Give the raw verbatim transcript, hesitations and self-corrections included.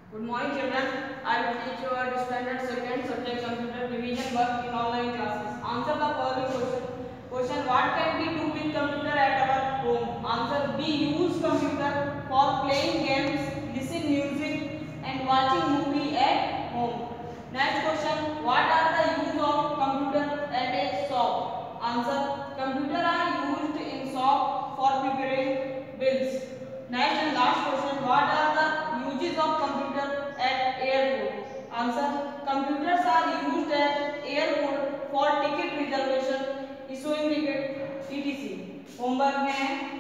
Good morning, children. I will teach you our standard second subject computer division work in online classes. Answer the following question. Question: what can we do with computer at our home? Answer: we use computer for playing games, listen music, and watching movie at home. Next question: what are the use of computer at a shop? Answer: computer are used in shop for preparing bills. Next and last question: what are the uses of computer at airport? Answer: computers are used at airport for ticket reservation, issuing ticket, et cetera. Homework में